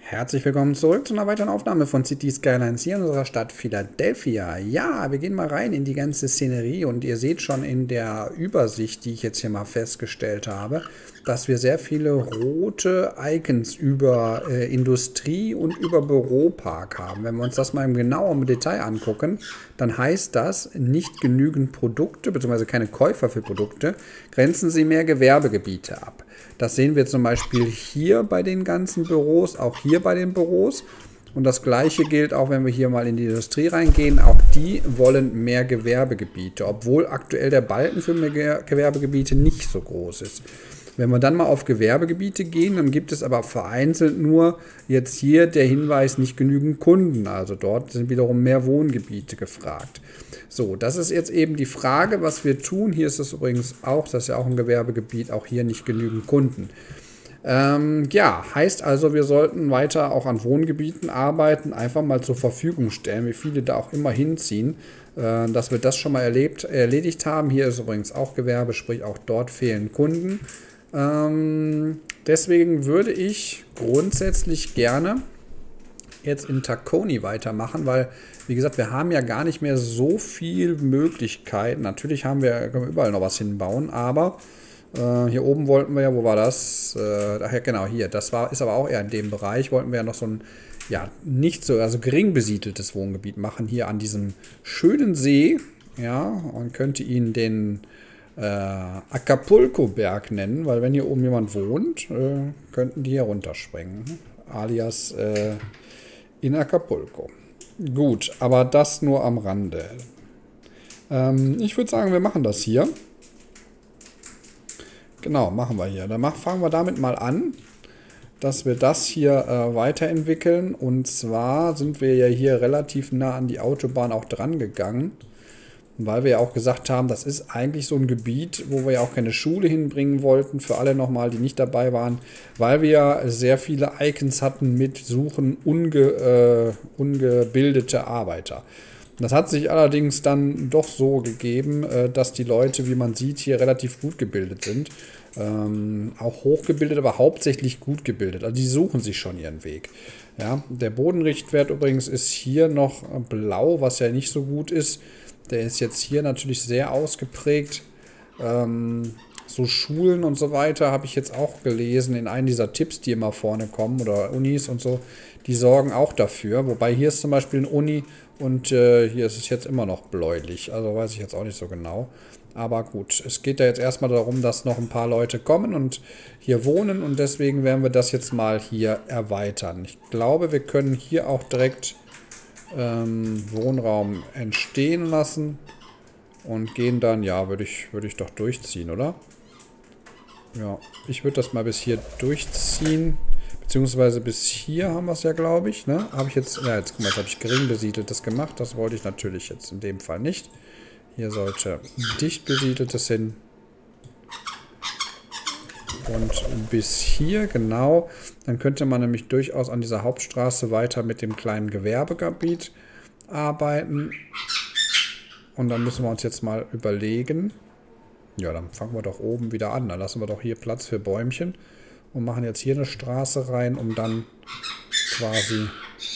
Herzlich willkommen zurück zu einer weiteren Aufnahme von City Skylines hier in unserer Stadt Philadelphia. Ja, wir gehen mal rein in die ganze Szenerie und ihr seht schon in der Übersicht, die ich jetzt hier mal festgestellt habe, dass wir sehr viele rote Icons über Industrie und über Büropark haben. Wenn wir uns das mal im genaueren Detail angucken, dann heißt das, nicht genügend Produkte bzw. keine Käufer für Produkte, grenzen sie mehr Gewerbegebiete ab. Das sehen wir zum Beispiel hier bei den ganzen Büros, auch hier bei den Büros. Und das Gleiche gilt auch, wenn wir hier mal in die Industrie reingehen. Auch die wollen mehr Gewerbegebiete, obwohl aktuell der Balken für mehr Gewerbegebiete nicht so groß ist. Wenn wir dann mal auf Gewerbegebiete gehen, dann gibt es aber vereinzelt nur jetzt hier der Hinweis, nicht genügend Kunden. Also dort sind wiederum mehr Wohngebiete gefragt. So, das ist jetzt eben die Frage, was wir tun. Hier ist es übrigens auch, das ist ja auch ein Gewerbegebiet, auch hier nicht genügend Kunden. Ja, heißt also, wir sollten weiter auch an Wohngebieten arbeiten, einfach mal zur Verfügung stellen, wie viele da auch immer hinziehen, dass wir das schon mal erledigt haben. Hier ist übrigens auch Gewerbe, sprich auch dort fehlen Kunden. Deswegen würde ich grundsätzlich gerne jetzt in Tacony weitermachen, weil, wie gesagt, wir haben ja gar nicht mehr so viel Möglichkeiten. Natürlich können wir überall noch was hinbauen, aber hier oben wollten wir ja, wo war das? Ach ja, genau, hier. Ist aber auch eher in dem Bereich, wollten wir ja noch so ein, ja, nicht so, also gering besiedeltes Wohngebiet machen, hier an diesem schönen See. Ja, man könnte ihn den Acapulco-Berg nennen, weil wenn hier oben jemand wohnt, könnten die hier runterspringen. Alias in Acapulco. Gut, aber das nur am Rande. Ich würde sagen, wir machen das hier. Genau, machen wir hier. Dann fangen wir damit mal an, dass wir das hier weiterentwickeln. Und zwar sind wir ja hier relativ nah an die Autobahn auch dran gegangen. Weil wir ja auch gesagt haben, das ist eigentlich so ein Gebiet, wo wir ja auch keine Schule hinbringen wollten, für alle nochmal, die nicht dabei waren, weil wir ja sehr viele Icons hatten mit Suchen ungebildete Arbeiter. Das hat sich allerdings dann doch so gegeben, dass die Leute, wie man sieht, hier relativ gut gebildet sind. Auch hochgebildet, aber hauptsächlich gut gebildet. Also die suchen sich schon ihren Weg. Ja, der Bodenrichtwert übrigens ist hier noch blau, was ja nicht so gut ist. Der ist jetzt hier natürlich sehr ausgeprägt. So Schulen und so weiter habe ich jetzt auch gelesen in einem dieser Tipps, die immer vorne kommen, oder Unis und so. Die sorgen auch dafür. Wobei hier ist zum Beispiel eine Uni und hier ist es jetzt immer noch bläulich. Also weiß ich jetzt auch nicht so genau. Aber gut, es geht da jetzt erstmal darum, dass noch ein paar Leute kommen und hier wohnen. Und deswegen werden wir das jetzt mal hier erweitern. Ich glaube, wir können hier auch direkt Wohnraum entstehen lassen und gehen dann, ja, würde ich doch durchziehen, oder? Ja, ich würde das mal bis hier durchziehen, beziehungsweise bis hier haben wir es ja, glaube ich, ne? Habe ich jetzt, ja, jetzt guck mal, jetzt habe ich gering besiedeltes gemacht, das wollte ich natürlich jetzt in dem Fall nicht. Hier sollte dicht besiedeltes hin. Und bis hier, genau, dann könnte man nämlich durchaus an dieser Hauptstraße weiter mit dem kleinen Gewerbegebiet arbeiten. Und dann müssen wir uns jetzt mal überlegen, ja, dann fangen wir doch oben wieder an. Dann lassen wir doch hier Platz für Bäumchen und machen jetzt hier eine Straße rein, um dann quasi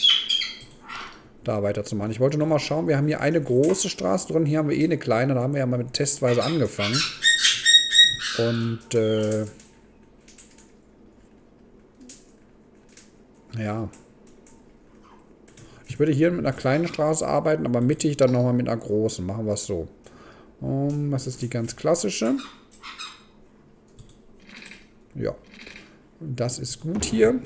da weiterzumachen. Ich wollte noch mal schauen, wir haben hier eine große Straße drin, hier haben wir eh eine kleine, da haben wir ja mal mit testweise angefangen. Und ja. Ich würde hier mit einer kleinen Straße arbeiten, aber mittig dann nochmal mit einer großen. Machen wir es so. Das ist die ganz klassische. Ja. Das ist gut hier.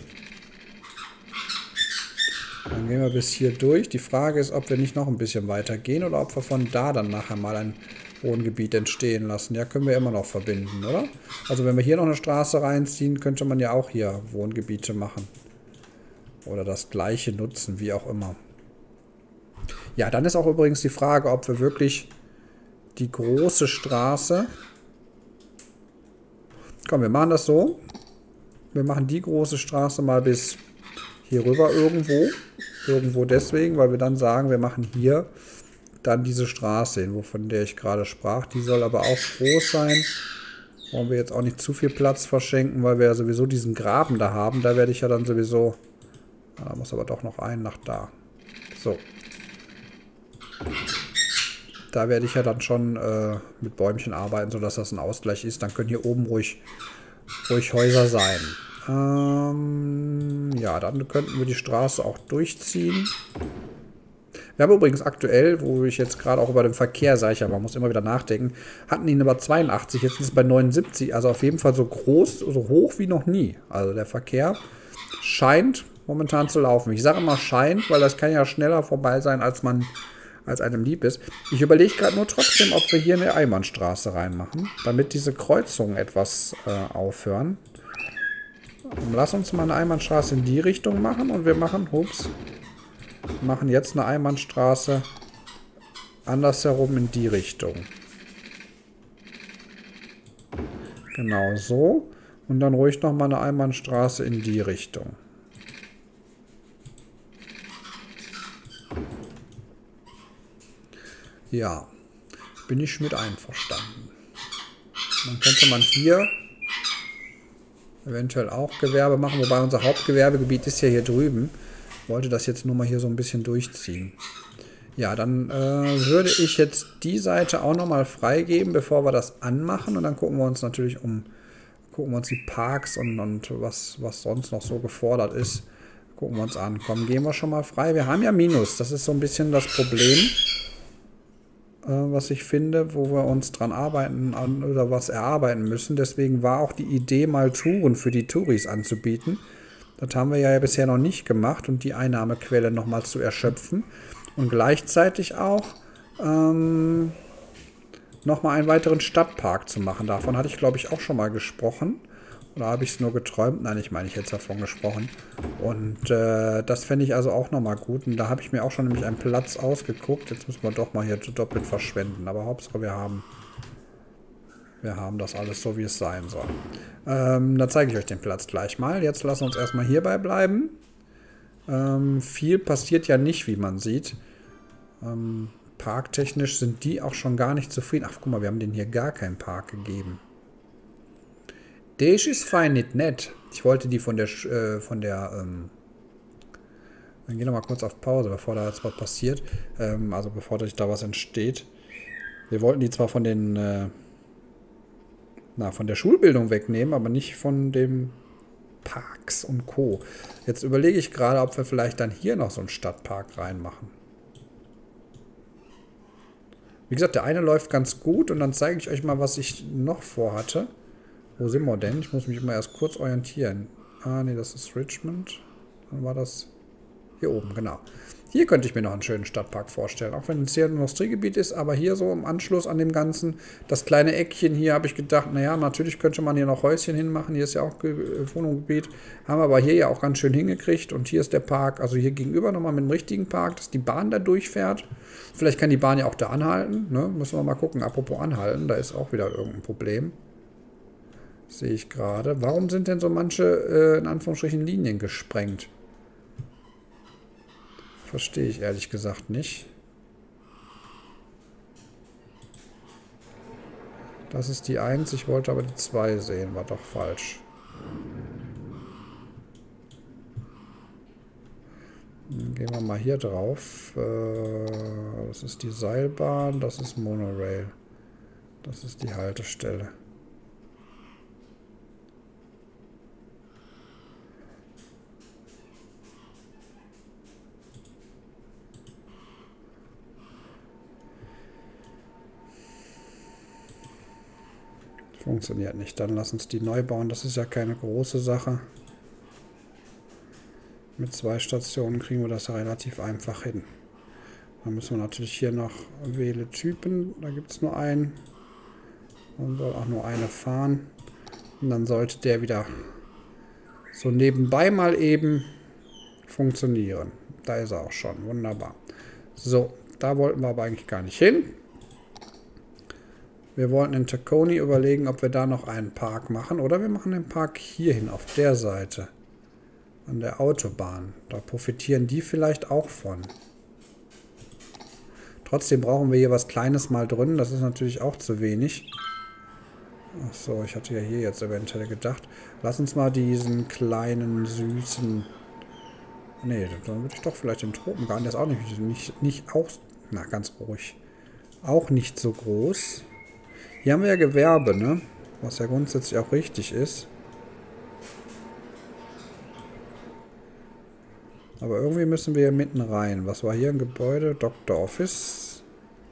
Dann gehen wir bis hier durch. Die Frage ist, ob wir nicht noch ein bisschen weiter gehen oder ob wir von da dann nachher mal ein Wohngebiet entstehen lassen. Ja, können wir immer noch verbinden, oder? Also wenn wir hier noch eine Straße reinziehen, könnte man ja auch hier Wohngebiete machen. Oder das gleiche nutzen, wie auch immer. Ja, dann ist auch übrigens die Frage, ob wir wirklich die große Straße... Komm, wir machen das so. Wir machen die große Straße mal bis hier rüber irgendwo. Irgendwo deswegen, weil wir dann sagen, wir machen hier dann diese Straße hin, von der ich gerade sprach. Die soll aber auch groß sein. Wollen wir jetzt auch nicht zu viel Platz verschenken, weil wir ja sowieso diesen Graben da haben. Da werde ich ja dann sowieso Da muss aber doch noch ein nach da. So. Da werde ich ja dann schon mit Bäumchen arbeiten, sodass das ein Ausgleich ist. Dann können hier oben ruhig Häuser sein. Ja, dann könnten wir die Straße auch durchziehen. Wir haben übrigens aktuell, wo ich jetzt gerade auch über den Verkehr sage, ja, man muss immer wieder nachdenken, hatten ihn aber 82, jetzt ist es bei 79, also auf jeden Fall so groß, so hoch wie noch nie. Also der Verkehr scheint momentan zu laufen. Ich sage immer scheint, weil das kann ja schneller vorbei sein, als einem lieb ist. Ich überlege gerade nur trotzdem, ob wir hier eine Einbahnstraße reinmachen, damit diese Kreuzungen etwas aufhören. Lass uns mal eine Einbahnstraße in die Richtung machen und wir machen jetzt eine Einbahnstraße andersherum in die Richtung. Genau so. Und dann ruhig nochmal eine Einbahnstraße in die Richtung. Ja, bin ich mit einverstanden. Dann könnte man hier eventuell auch Gewerbe machen, wobei unser Hauptgewerbegebiet ist ja hier drüben. Ich wollte das jetzt nur mal hier so ein bisschen durchziehen. Ja, dann würde ich jetzt die Seite auch nochmal freigeben, bevor wir das anmachen. Und dann gucken wir uns natürlich die Parks und was sonst noch so gefordert ist. Gucken wir uns an. Komm, gehen wir schon mal frei. Wir haben ja Minus. Das ist so ein bisschen das Problem, was ich finde, wo wir uns dran arbeiten oder was erarbeiten müssen. Deswegen war auch die Idee, mal Touren für die Touris anzubieten. Das haben wir ja bisher noch nicht gemacht und die Einnahmequelle nochmal zu erschöpfen. Und gleichzeitig auch nochmal einen weiteren Stadtpark zu machen. Davon hatte ich, glaube ich, auch schon mal gesprochen. Oder habe ich es nur geträumt? Nein, ich meine, ich hätte davon gesprochen. Und das fände ich also auch nochmal gut. Und da habe ich mir auch schon nämlich einen Platz ausgeguckt. Jetzt müssen wir doch mal hier doppelt verschwenden. Aber Hauptsache, wir haben das alles so, wie es sein soll. Da zeige ich euch den Platz gleich mal. Jetzt lassen wir uns erstmal hierbei bleiben. Viel passiert ja nicht, wie man sieht. Parktechnisch sind die auch schon gar nicht zufrieden. Ach, guck mal, wir haben denen hier gar keinen Park gegeben. Das ist fein nicht nett. Ich wollte die dann gehen wir mal kurz auf Pause, bevor da jetzt was passiert. Also bevor da was entsteht. Wir wollten die zwar von der Schulbildung wegnehmen, aber nicht von dem Parks und Co. Jetzt überlege ich gerade, ob wir vielleicht dann hier noch so einen Stadtpark reinmachen. Wie gesagt, der eine läuft ganz gut und dann zeige ich euch mal, was ich noch vorhatte. Wo sind wir denn? Ich muss mich immer erst kurz orientieren. Ah, nee, das ist Richmond. Dann war das hier oben, genau. Hier könnte ich mir noch einen schönen Stadtpark vorstellen. Auch wenn es hier ein Industriegebiet ist, aber hier so im Anschluss an dem Ganzen, das kleine Eckchen hier, habe ich gedacht, naja, natürlich könnte man hier noch Häuschen hinmachen. Hier ist ja auch Wohnungsgebiet. Haben wir aber hier ja auch ganz schön hingekriegt. Und hier ist der Park, also hier gegenüber nochmal mit dem richtigen Park, dass die Bahn da durchfährt. Vielleicht kann die Bahn ja auch da anhalten. Ne? Müssen wir mal gucken. Apropos anhalten, da ist auch wieder irgendein Problem. Sehe ich gerade. Warum sind denn so manche, in Anführungsstrichen, Linien gesprengt? Verstehe ich ehrlich gesagt nicht. Das ist die 1, ich wollte aber die 2 sehen, war doch falsch. Dann gehen wir mal hier drauf. Das ist die Seilbahn, das ist Monorail. Das ist die Haltestelle. Funktioniert nicht. Dann lass uns die neu bauen. Das ist ja keine große Sache. Mit 2 Stationen kriegen wir das relativ einfach hin. Dann müssen wir natürlich hier noch wähle Typen. Da gibt es nur einen. Und soll auch nur eine fahren. Und dann sollte der wieder so nebenbei mal eben funktionieren. Da ist er auch schon. Wunderbar. So, da wollten wir aber eigentlich gar nicht hin. Wir wollten in Tacony überlegen, ob wir da noch einen Park machen. Oder wir machen den Park hier hin, auf der Seite. An der Autobahn. Da profitieren die vielleicht auch von. Trotzdem brauchen wir hier was Kleines mal drin. Das ist natürlich auch zu wenig. Achso, ich hatte ja hier jetzt eventuell gedacht. Lass uns mal diesen kleinen, süßen Nee, dann würde ich doch vielleicht den Tropengarten. Der ist auch nicht auch... Na, ganz ruhig. Auch nicht so groß. Hier haben wir ja Gewerbe, ne? Was ja grundsätzlich auch richtig ist. Aber irgendwie müssen wir hier mitten rein. Was war hier ein Gebäude? Dr. Office.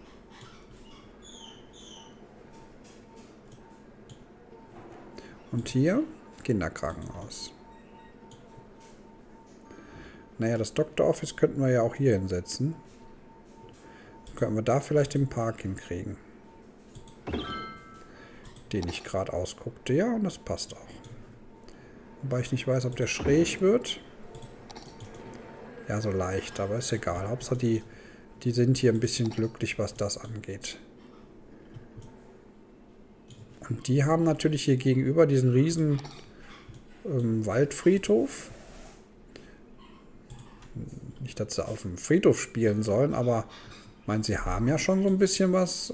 Und hier Kinderkrankenhaus. Naja, das Dr. Office könnten wir ja auch hier hinsetzen. Können wir da vielleicht den Park hinkriegen. Den ich gerade ausguckte. Ja, und das passt auch. Wobei ich nicht weiß, ob der schräg wird. Ja, so leicht, aber ist egal. Hauptsache die sind hier ein bisschen glücklich, was das angeht. Und die haben natürlich hier gegenüber diesen riesen Waldfriedhof. Nicht, dass sie auf dem Friedhof spielen sollen, aber ich meine, sie haben ja schon so ein bisschen was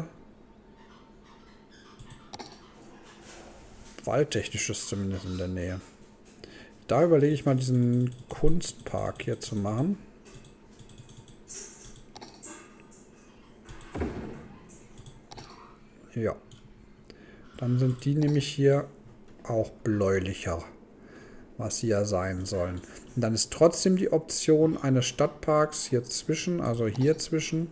Waldtechnisches zumindest in der Nähe. Da überlege ich mal, diesen Kunstpark hier zu machen. Ja. Dann sind die nämlich hier auch bläulicher, was sie ja sein sollen. Und dann ist trotzdem die Option eines Stadtparks hier zwischen, also hier zwischen.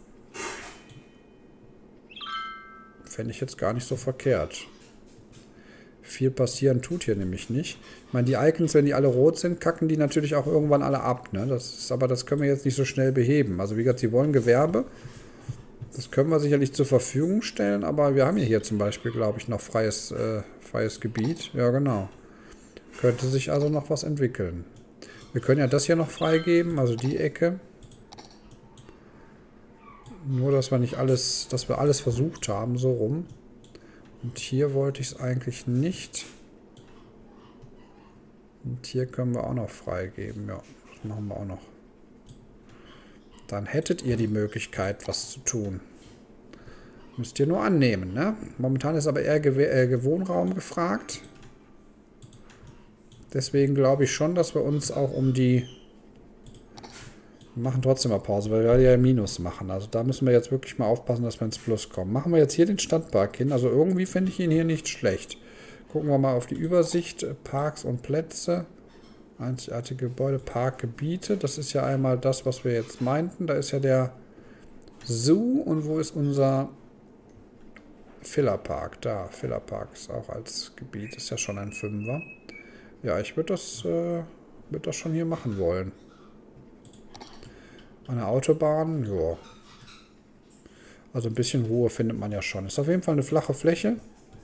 Fände ich jetzt gar nicht so verkehrt. Viel passieren tut hier nämlich nicht. Ich meine, die Icons, wenn die alle rot sind, kacken die natürlich auch irgendwann alle ab. Ne? Aber das können wir jetzt nicht so schnell beheben. Also wie gesagt, sie wollen Gewerbe. Das können wir sicherlich zur Verfügung stellen, aber wir haben ja hier zum Beispiel, glaube ich, noch freies Gebiet. Ja, genau. Könnte sich also noch was entwickeln. Wir können ja das hier noch freigeben, also die Ecke. Nur, dass wir nicht alles, dass wir alles versucht haben, so rum. Und hier wollte ich es eigentlich nicht. Und hier können wir auch noch freigeben. Ja, das machen wir auch noch. Dann hättet ihr die Möglichkeit, was zu tun. Müsst ihr nur annehmen, ne? Momentan ist aber eher Wohnraum gefragt. Deswegen glaube ich schon, dass wir uns auch um die... Wir machen trotzdem mal Pause, weil wir ja Minus machen. Also da müssen wir jetzt wirklich mal aufpassen, dass wir ins Plus kommen. Machen wir jetzt hier den Stadtpark hin. Also irgendwie finde ich ihn hier nicht schlecht. Gucken wir mal auf die Übersicht. Parks und Plätze. Einzigartige Gebäude, Parkgebiete. Das ist ja einmal das, was wir jetzt meinten. Da ist ja der Zoo. Und wo ist unser Fillerpark? Da, Fillerpark ist auch als Gebiet. Ist ja schon ein Fünfer. Ja, ich würde das schon hier machen wollen. An der Autobahn, ja. Also ein bisschen Ruhe findet man ja schon. Ist auf jeden Fall eine flache Fläche.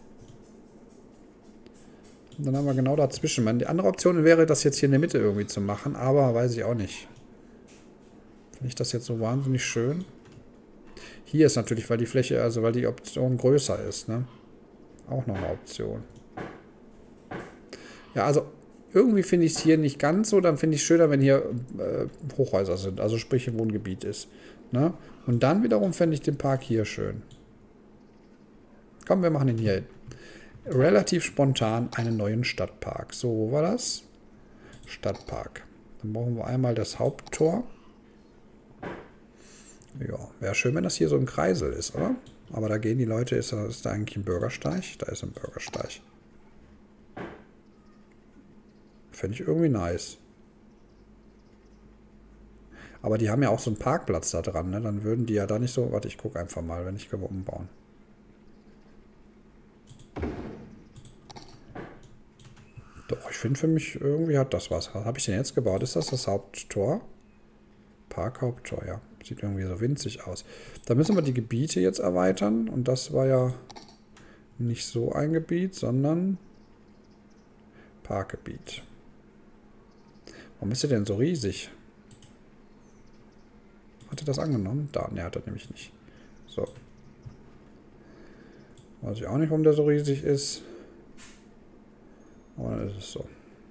Und dann haben wir genau dazwischen. Die andere Option wäre, das jetzt hier in der Mitte irgendwie zu machen, aber weiß ich auch nicht. Finde ich das jetzt so wahnsinnig schön. Hier ist natürlich, weil die Fläche, also weil die Option größer ist, ne? Auch noch eine Option. Ja, also irgendwie finde ich es hier nicht ganz so. Dann finde ich es schöner, wenn hier Hochhäuser sind. Also sprich ein Wohngebiet ist. Ne? Und dann wiederum fände ich den Park hier schön. Komm, wir machen ihn hier hin. Relativ spontan einen neuen Stadtpark. So, wo war das? Stadtpark. Dann brauchen wir einmal das Haupttor. Ja, wäre schön, wenn das hier so ein Kreisel ist, oder? Aber da gehen die Leute, ist da eigentlich ein Bürgersteig? Da ist ein Bürgersteig. Finde ich irgendwie nice. Aber die haben ja auch so einen Parkplatz da dran, ne? Dann würden die ja da nicht so... Warte, ich gucke einfach mal, wenn ich können wir umbauen. Doch, ich finde für mich, irgendwie hat das was. Was habe ich denn jetzt gebaut? Ist das Haupttor? Parkhaupttor, ja. Sieht irgendwie so winzig aus. Da müssen wir die Gebiete jetzt erweitern. Und das war ja nicht so ein Gebiet, sondern Parkgebiet. Warum ist er denn so riesig? Hat er das angenommen? Da, ne, hat er nämlich nicht. So. Weiß ich auch nicht, warum der so riesig ist. Aber dann ist es so.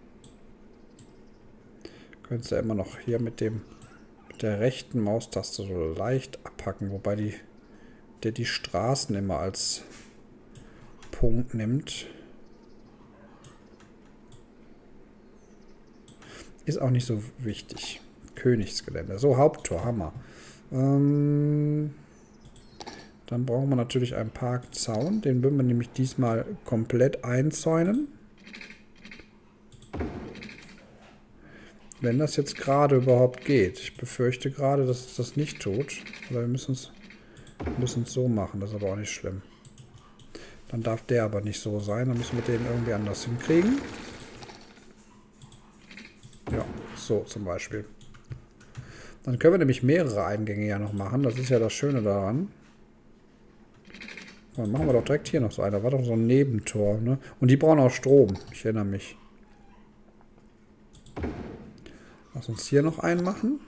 Könntest du ja immer noch hier mit der rechten Maustaste so leicht abhacken, wobei der die Straßen immer als Punkt nimmt. Ist auch nicht so wichtig. Königsgelände. So, Haupttor, Hammer. Dann brauchen wir natürlich einen Parkzaun. Den würden wir nämlich diesmal komplett einzäunen. Wenn das jetzt gerade überhaupt geht. Ich befürchte gerade, dass es das nicht tut. Oder wir müssen es so machen. Das ist aber auch nicht schlimm. Dann darf der aber nicht so sein. Dann müssen wir den irgendwie anders hinkriegen. Ja, so zum Beispiel. Dann können wir nämlich mehrere Eingänge ja noch machen. Das ist ja das Schöne daran. Dann machen wir doch direkt hier noch so einen. Da war doch so ein Nebentor, ne? Und die brauchen auch Strom. Ich erinnere mich. Lass uns hier noch einen machen.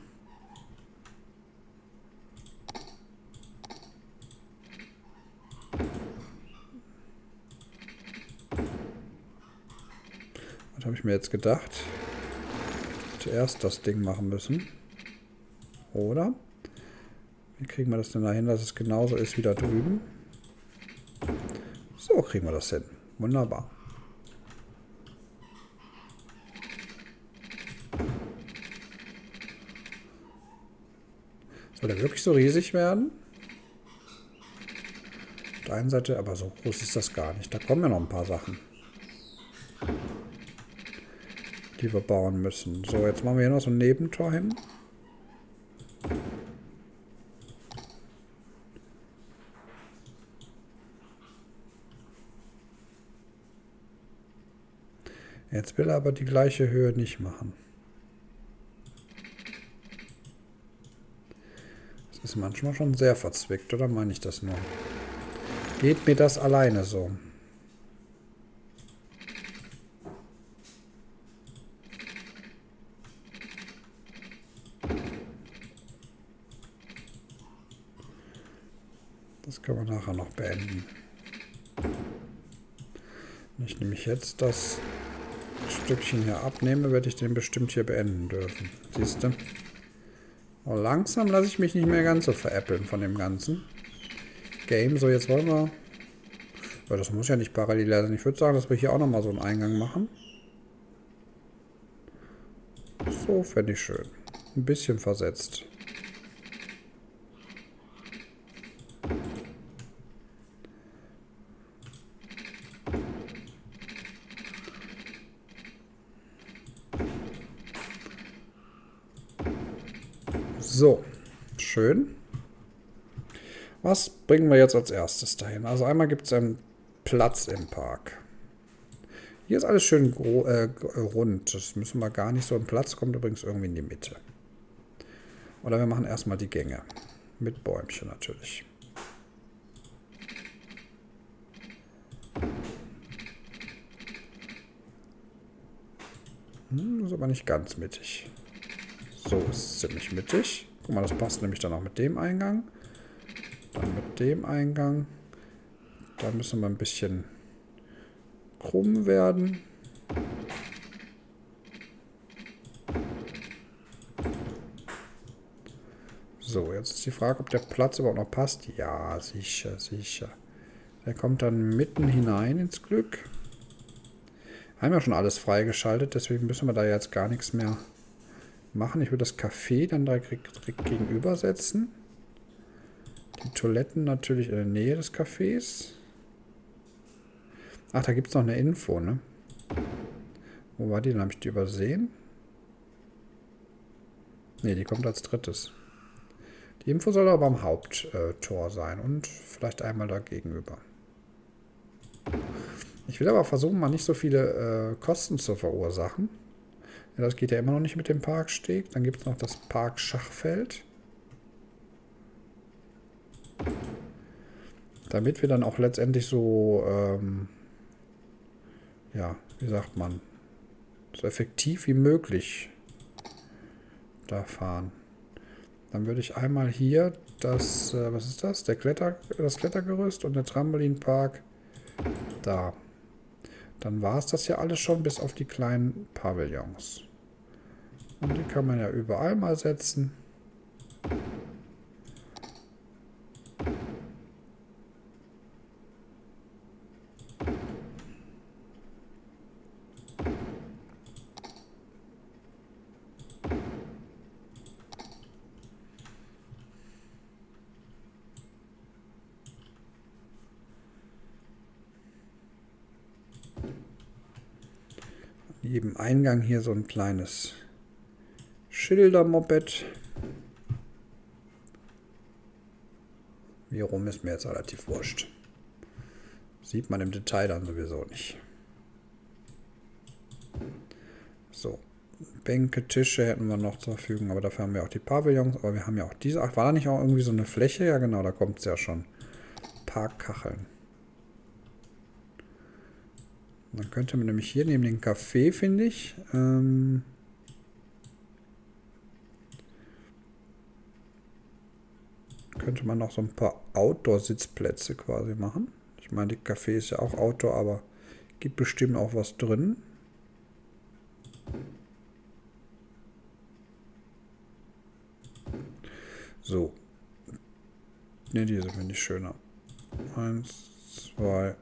Was habe ich mir jetzt gedacht? Zuerst das Ding machen müssen. Oder? Wie kriegen wir das denn dahin, dass es genauso ist wie da drüben? So kriegen wir das hin. Wunderbar. Soll der wirklich so riesig werden? Auf der einen Seite, aber so groß ist das gar nicht. Da kommen ja noch ein paar Sachen, die wir bauen müssen. So, jetzt machen wir hier noch so ein Nebentor hin. Jetzt will er aber die gleiche Höhe nicht machen. Das ist manchmal schon sehr verzwickt, oder meine ich das nur? Geht mir das alleine so? Das können wir nachher noch beenden. Wenn ich nämlich jetzt das Stückchen hier abnehme, werde ich den bestimmt hier beenden dürfen. Siehst du? Oh, langsam lasse ich mich nicht mehr ganz so veräppeln von dem ganzen Game. So, jetzt wollen wir... Ja, das muss ja nicht parallel sein. Ich würde sagen, dass wir hier auch nochmal so einen Eingang machen. So, fände ich schön. Ein bisschen versetzt. So, schön. Was bringen wir jetzt als erstes dahin? Also einmal gibt es einen Platz im Park. Hier ist alles schön rund. Das müssen wir gar nicht so. Ein Platz kommt übrigens irgendwie in die Mitte. Oder wir machen erstmal die Gänge. Mit Bäumchen natürlich. Das ist aber nicht ganz mittig. So ist es ziemlich mittig. Guck mal, das passt nämlich dann auch mit dem Eingang. Dann mit dem Eingang. Da müssen wir ein bisschen krumm werden. So, jetzt ist die Frage, ob der Platz überhaupt noch passt. Ja, sicher, sicher. Der kommt dann mitten hinein ins Glück. Haben ja schon alles freigeschaltet, deswegen müssen wir da jetzt gar nichts mehr machen. Ich würde das Café dann direkt gegenüber setzen. Die Toiletten natürlich in der Nähe des Cafés. Ach, da gibt es noch eine Info, ne? Wo war die? Dann habe ich die übersehen. Ne, die kommt als drittes. Die Info soll aber am Haupttor sein und vielleicht einmal da gegenüber. Ich will aber versuchen, mal nicht so viele Kosten zu verursachen. Ja, das geht ja immer noch nicht mit dem Parksteg. Dann gibt es noch das Parkschachfeld. Damit wir dann auch letztendlich so, ja, wie sagt man, so effektiv wie möglich da fahren. Dann würde ich einmal hier das, was ist das? Das Klettergerüst und der Trampolinpark da. Dann war es das ja alles schon, bis auf die kleinen Pavillons. Und die kann man ja überall mal setzen. jedem Eingang hier so ein kleines Schildermoped. Wie rum ist mir jetzt relativ wurscht. Sieht man im Detail dann sowieso nicht. So. Bänke, Tische hätten wir noch zur Verfügung, aber dafür haben wir auch die Pavillons. Aber wir haben ja auch diese. Ach, war da nicht auch irgendwie so eine Fläche? Ja, genau, da kommt es ja schon. Parkkacheln. Dann könnte man nämlich hier neben dem Café, finde ich, könnte man noch so ein paar Outdoor-Sitzplätze quasi machen. Ich meine, die Café ist ja auch Outdoor, aber gibt bestimmt auch was drin. So. Ne, diese finde ich schöner. 1, 2,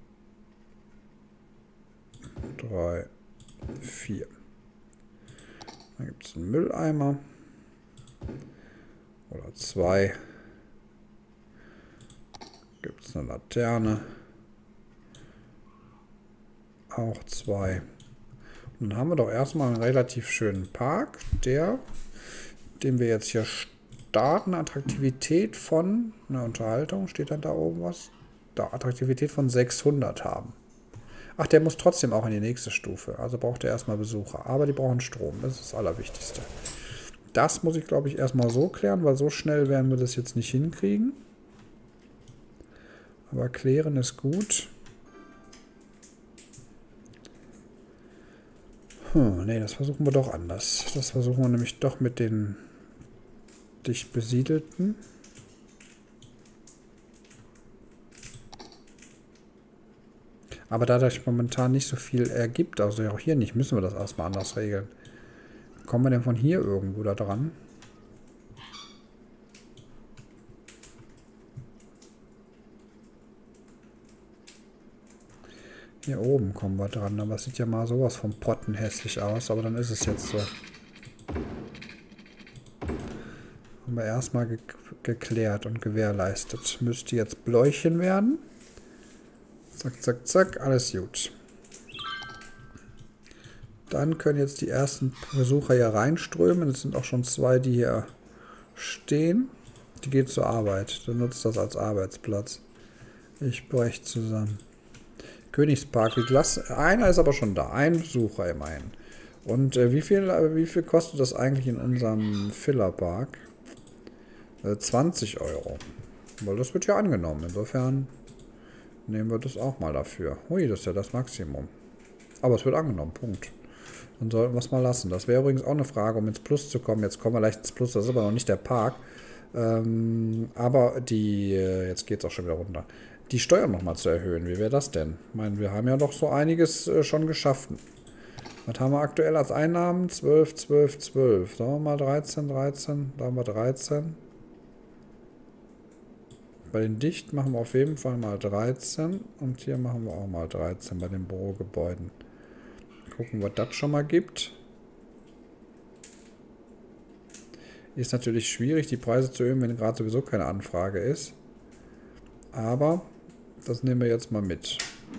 3, 4. Dann gibt es einen Mülleimer. Oder 2. Gibt es eine Laterne. Auch 2. Und dann haben wir doch erstmal einen relativ schönen Park, den wir jetzt hier starten. Attraktivität von, eine Unterhaltung, steht dann da oben was? Da, Attraktivität von 600 haben. Ach, der muss trotzdem auch in die nächste Stufe. Also braucht er erstmal Besucher. Aber die brauchen Strom. Das ist das Allerwichtigste. Das muss ich, glaube ich, erstmal so klären, weil so schnell werden wir das jetzt nicht hinkriegen. Aber klären ist gut. Nee, das versuchen wir doch anders. Das versuchen wir nämlich doch mit den dicht besiedelten. Aber da das momentan nicht so viel ergibt, also auch hier nicht, müssen wir das erstmal anders regeln. Kommen wir denn von hier irgendwo da dran? Hier oben kommen wir dran, aber es sieht ja mal sowas von pottenhässlich aus, aber dann ist es jetzt so. Haben wir erstmal geklärt und gewährleistet. Müsste jetzt Bläuchen werden. Zack, zack, zack, alles gut. Dann können jetzt die ersten Besucher hier reinströmen. Es sind auch schon 2, die hier stehen. Die geht zur Arbeit. Dann nutzt das als Arbeitsplatz. Ich breche zusammen. Königspark, wie klasse. Einer ist aber schon da. Ein Besucher immerhin. Und wie viel kostet das eigentlich in unserem Fillerpark? 20 €. Weil das wird ja angenommen. Insofern nehmen wir das auch mal dafür. Ui, das ist ja das Maximum. Aber es wird angenommen. Punkt. Dann sollten wir es mal lassen. Das wäre übrigens auch eine Frage, um ins Plus zu kommen. Jetzt kommen wir leicht ins Plus. Das ist aber noch nicht der Park. Aber die... jetzt geht es auch schon wieder runter. Die Steuern nochmal zu erhöhen. Wie wäre das denn? Ich meine, wir haben ja doch so einiges schon geschafft. Was haben wir aktuell als Einnahmen? 12, 12, 12. Sagen wir mal 13, 13. Da haben wir 13. Bei den Dicht machen wir auf jeden Fall mal 13. Und hier machen wir auch mal 13 bei den Bürogebäuden. Gucken, was das schon mal gibt. Ist natürlich schwierig, die Preise zu erhöhen, wenn gerade sowieso keine Anfrage ist. Aber das nehmen wir jetzt mal mit.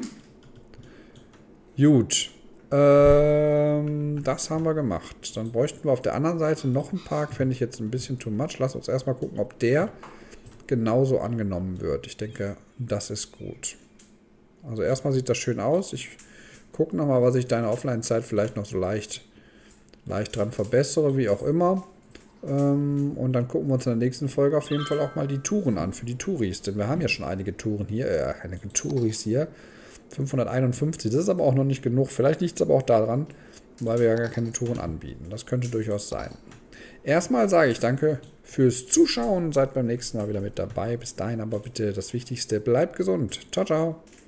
Gut. Das haben wir gemacht. Dann bräuchten wir auf der anderen Seite noch einen Park. Fände ich jetzt ein bisschen too much. Lass uns erstmal gucken, ob der genauso angenommen wird. Ich denke, das ist gut. Also erstmal sieht das schön aus. Ich gucke nochmal, was ich deine Offline-Zeit vielleicht noch so leicht dran verbessere, wie auch immer. Und dann gucken wir uns in der nächsten Folge auf jeden Fall auch mal die Touren an für die Touris. Denn wir haben ja schon einige Touren hier, einige Touris hier. 551, das ist aber auch noch nicht genug. Vielleicht liegt es aber auch daran, weil wir ja gar keine Touren anbieten. Das könnte durchaus sein. Erstmal sage ich danke fürs Zuschauen. Seid beim nächsten Mal wieder mit dabei. Bis dahin aber bitte das Wichtigste, bleibt gesund. Ciao, ciao.